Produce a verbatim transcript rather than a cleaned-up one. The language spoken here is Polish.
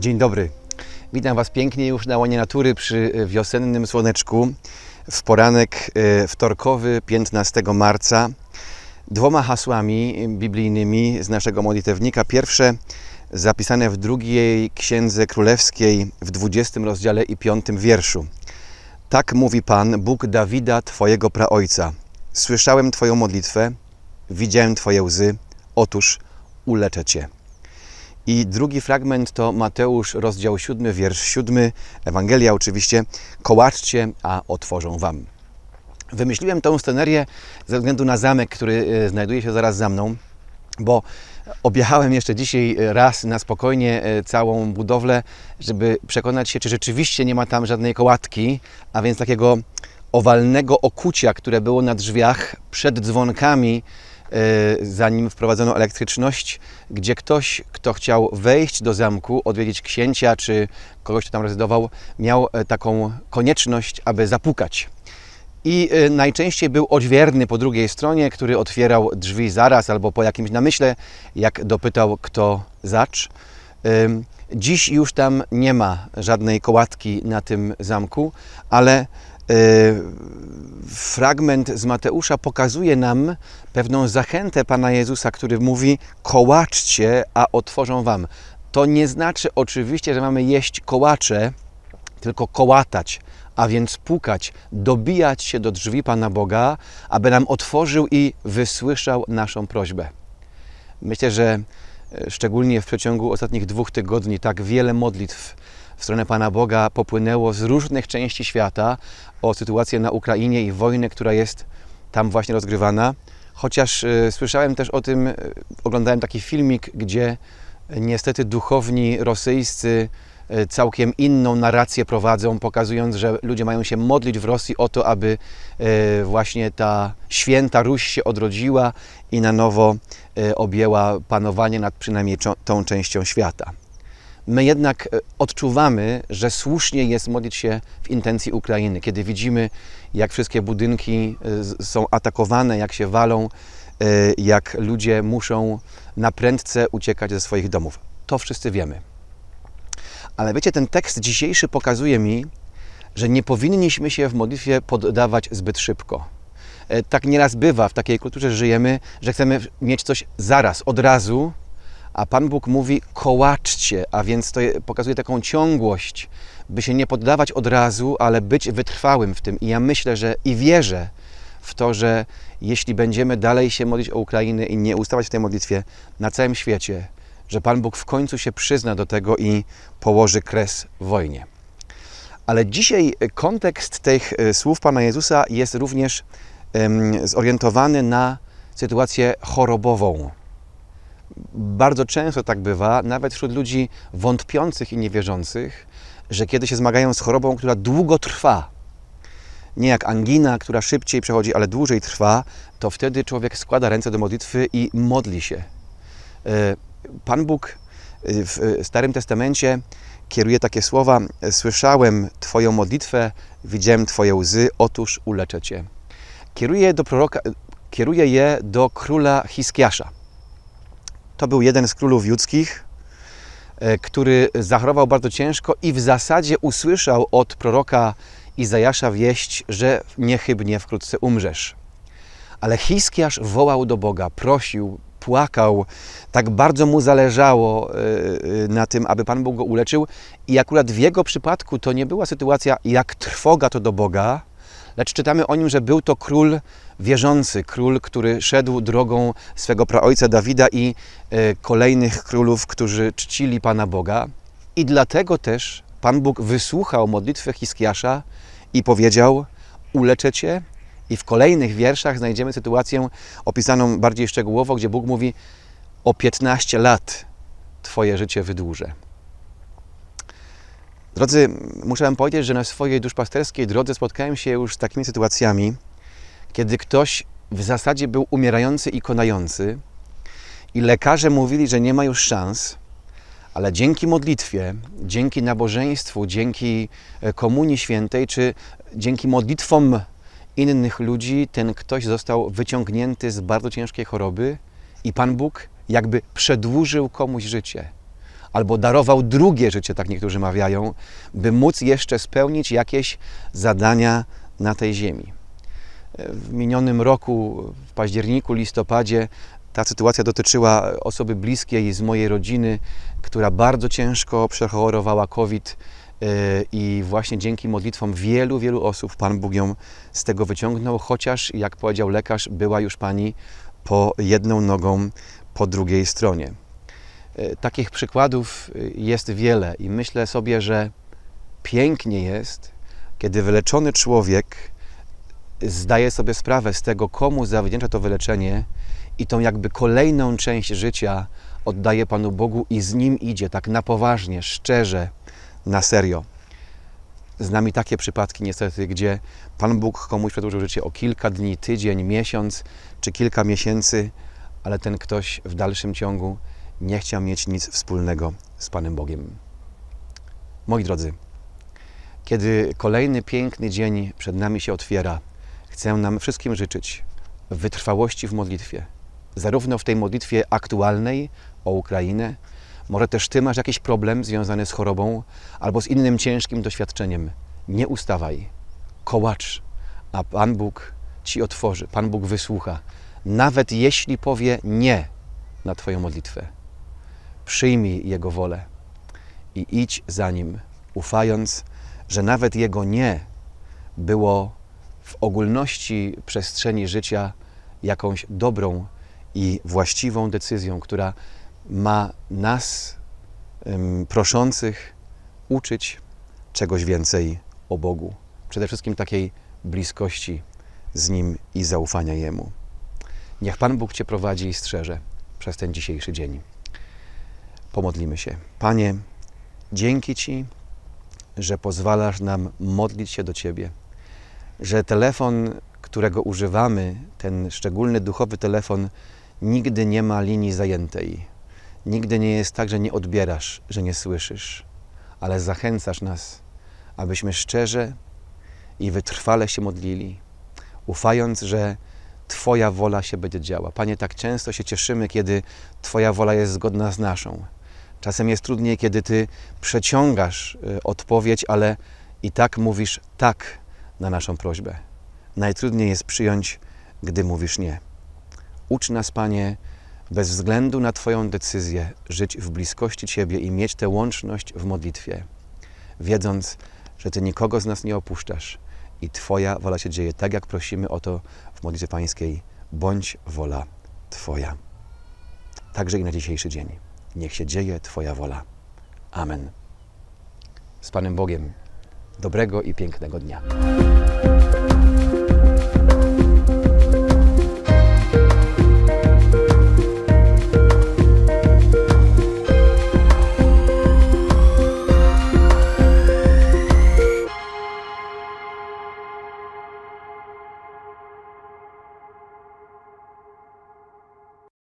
Dzień dobry. Witam Was pięknie już na łonie natury przy wiosennym słoneczku w poranek wtorkowy, piętnastego marca. Dwoma hasłami biblijnymi z naszego modlitewnika. Pierwsze zapisane w drugiej Księdze Królewskiej w dwudziestym rozdziale i piątym wierszu. Tak mówi Pan, Bóg Dawida, Twojego praojca. Słyszałem Twoją modlitwę, widziałem Twoje łzy, otóż uleczę Cię. I drugi fragment to Mateusz, rozdział siódmy, wiersz siódmy, Ewangelia oczywiście. Kołaczcie, a otworzą Wam. Wymyśliłem tę scenerię ze względu na zamek, który znajduje się zaraz za mną, bo objechałem jeszcze dzisiaj raz na spokojnie całą budowlę, żeby przekonać się, czy rzeczywiście nie ma tam żadnej kołatki, a więc takiego owalnego okucia, które było na drzwiach przed dzwonkami, zanim wprowadzono elektryczność, gdzie ktoś, kto chciał wejść do zamku, odwiedzić księcia czy kogoś, kto tam rezydował, miał taką konieczność, aby zapukać. I najczęściej był odźwierny po drugiej stronie, który otwierał drzwi zaraz albo po jakimś namyśle, jak dopytał kto zacz. Dziś już tam nie ma żadnej kołatki na tym zamku, ale fragment z Mateusza pokazuje nam pewną zachętę Pana Jezusa, który mówi: kołaczcie, a otworzą Wam. To nie znaczy oczywiście, że mamy jeść kołacze, tylko kołatać, a więc pukać, dobijać się do drzwi Pana Boga, aby nam otworzył i wysłyszał naszą prośbę. Myślę, że szczególnie w przeciągu ostatnich dwóch tygodni tak wiele modlitw w stronę Pana Boga popłynęło z różnych części świata o sytuację na Ukrainie i wojnę, która jest tam właśnie rozgrywana. Chociaż y, słyszałem też o tym, y, oglądałem taki filmik, gdzie y, niestety duchowni rosyjscy y, całkiem inną narrację prowadzą, pokazując, że ludzie mają się modlić w Rosji o to, aby y, właśnie ta święta Ruś się odrodziła i na nowo y, objęła panowanie nad przynajmniej tą częścią świata. My jednak odczuwamy, że słusznie jest modlić się w intencji Ukrainy, kiedy widzimy, jak wszystkie budynki są atakowane, jak się walą, jak ludzie muszą na prędce uciekać ze swoich domów. To wszyscy wiemy. Ale wiecie, ten tekst dzisiejszy pokazuje mi, że nie powinniśmy się w modlitwie poddawać zbyt szybko. Tak nieraz bywa, w takiej kulturze żyjemy, że chcemy mieć coś zaraz, od razu, a Pan Bóg mówi: kołaczcie, a więc to pokazuje taką ciągłość, by się nie poddawać od razu, ale być wytrwałym w tym. I ja myślę, że i wierzę w to, że jeśli będziemy dalej się modlić o Ukrainę i nie ustawać w tej modlitwie na całym świecie, że Pan Bóg w końcu się przyzna do tego i położy kres wojnie. Ale dzisiaj kontekst tych słów Pana Jezusa jest również um, zorientowany na sytuację chorobową. Bardzo często tak bywa, nawet wśród ludzi wątpiących i niewierzących, że kiedy się zmagają z chorobą, która długo trwa, nie jak angina, która szybciej przechodzi, ale dłużej trwa, to wtedy człowiek składa ręce do modlitwy i modli się. Pan Bóg w Starym Testamencie kieruje takie słowa: słyszałem Twoją modlitwę, widziałem Twoje łzy, otóż uleczę Cię. Kieruje, do proroka, kieruje je do króla Hiskiasza. To był jeden z królów judzkich, który zachorował bardzo ciężko i w zasadzie usłyszał od proroka Izajasza wieść, że niechybnie wkrótce umrzesz. Ale Hiskiasz wołał do Boga, prosił, płakał, tak bardzo mu zależało na tym, aby Pan Bóg go uleczył. I akurat w jego przypadku to nie była sytuacja jak trwoga to do Boga, lecz czytamy o nim, że był to król wierzący, król, który szedł drogą swego praojca Dawida i y, kolejnych królów, którzy czcili Pana Boga. I dlatego też Pan Bóg wysłuchał modlitwę Hiskiasza i powiedział: uleczę Cię. I w kolejnych wierszach znajdziemy sytuację opisaną bardziej szczegółowo, gdzie Bóg mówi: o piętnaście lat Twoje życie wydłużę. Drodzy, muszę Wam powiedzieć, że na swojej duszpasterskiej drodze spotkałem się już z takimi sytuacjami, kiedy ktoś w zasadzie był umierający i konający i lekarze mówili, że nie ma już szans, ale dzięki modlitwie, dzięki nabożeństwu, dzięki Komunii Świętej, czy dzięki modlitwom innych ludzi, ten ktoś został wyciągnięty z bardzo ciężkiej choroby i Pan Bóg jakby przedłużył komuś życie. albo darował drugie życie, tak niektórzy mawiają, by móc jeszcze spełnić jakieś zadania na tej ziemi. W minionym roku, w październiku, listopadzie, ta sytuacja dotyczyła osoby bliskiej z mojej rodziny, która bardzo ciężko przechorowała COVID i właśnie dzięki modlitwom wielu, wielu osób Pan Bóg ją z tego wyciągnął, chociaż, jak powiedział lekarz, była już pani po jedną nogą po drugiej stronie. Takich przykładów jest wiele i myślę sobie, że pięknie jest, kiedy wyleczony człowiek zdaje sobie sprawę z tego, komu zawdzięcza to wyleczenie i tą jakby kolejną część życia oddaje Panu Bogu i z Nim idzie tak na poważnie, szczerze, na serio. Z nami takie przypadki niestety, gdzie Pan Bóg komuś przedłużył życie o kilka dni, tydzień, miesiąc czy kilka miesięcy, ale ten ktoś w dalszym ciągu nie chciał mieć nic wspólnego z Panem Bogiem. Moi drodzy, kiedy kolejny piękny dzień przed nami się otwiera, chcę nam wszystkim życzyć wytrwałości w modlitwie. Zarówno w tej modlitwie aktualnej o Ukrainę, może też Ty masz jakiś problem związany z chorobą albo z innym ciężkim doświadczeniem. Nie ustawaj, kołacz, a Pan Bóg Ci otworzy, Pan Bóg wysłucha. Nawet jeśli powie nie na Twoją modlitwę, przyjmij Jego wolę i idź za Nim, ufając, że nawet Jego nie było w ogólności przestrzeni życia jakąś dobrą i właściwą decyzją, która ma nas, um, proszących, uczyć czegoś więcej o Bogu. Przede wszystkim takiej bliskości z Nim i zaufania Jemu. Niech Pan Bóg Cię prowadzi i strzeże przez ten dzisiejszy dzień. Pomodlimy się. Panie, dzięki Ci, że pozwalasz nam modlić się do Ciebie, że telefon, którego używamy, ten szczególny duchowy telefon, nigdy nie ma linii zajętej. Nigdy nie jest tak, że nie odbierasz, że nie słyszysz, ale zachęcasz nas, abyśmy szczerze i wytrwale się modlili, ufając, że Twoja wola się będzie działa. Panie, tak często się cieszymy, kiedy Twoja wola jest zgodna z naszą. Czasem jest trudniej, kiedy Ty przeciągasz odpowiedź, ale i tak mówisz tak na naszą prośbę. Najtrudniej jest przyjąć, gdy mówisz nie. Ucz nas, Panie, bez względu na Twoją decyzję, żyć w bliskości Ciebie i mieć tę łączność w modlitwie, wiedząc, że Ty nikogo z nas nie opuszczasz i Twoja wola się dzieje tak, jak prosimy o to w modlitwie pańskiej. Bądź wola Twoja. Także i na dzisiejszy dzień. Niech się dzieje Twoja wola. Amen. Z Panem Bogiem. Dobrego i pięknego dnia.